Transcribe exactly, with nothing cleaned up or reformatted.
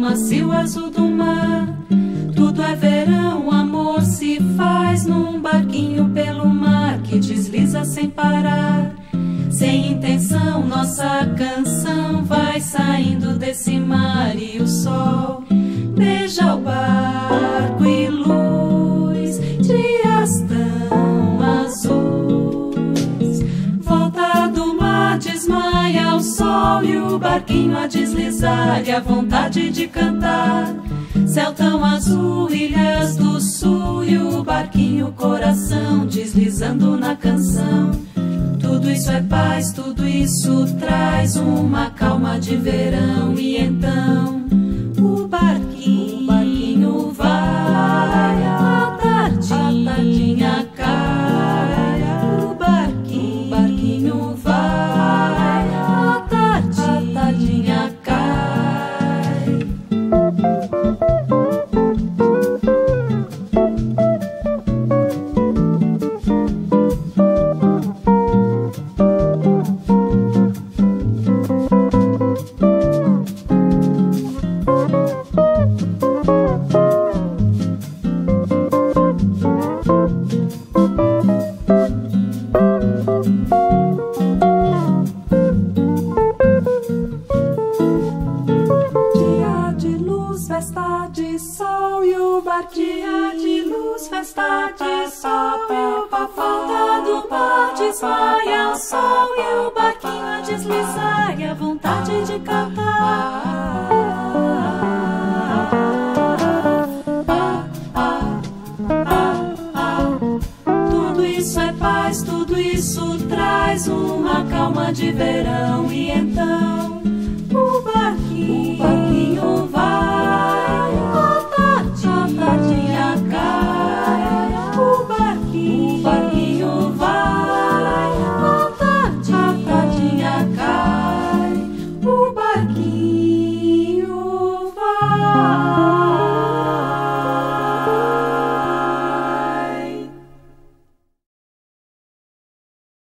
macio azul do mar. Tudo é verão, o amor se faz num barquinho pelo mar que desliza sem parar. Sem intenção, nossa canção vai saindo desse mar e o sol beija o barco e luz, dias tão azuis. Volta do mar, desmaia o sol e o barquinho a deslizar e a vontade de cantar. Céu tão azul, ilhas do sul e o barquinho coração deslizando na canção. Tudo isso é paz, tudo isso traz uma calma de verão. E então o barquinho, o barquinho vai, a tardinha, a tardinha cai. O barquinho, o barquinho vai, a tardinha, a tardinha cai. Festa de sol e o barquinho de luz, festa de sol e o falta do mar desmaia o sol e o barquinho a deslizar e a vontade de cantar. Tudo isso é paz, tudo isso traz uma calma de verão. E então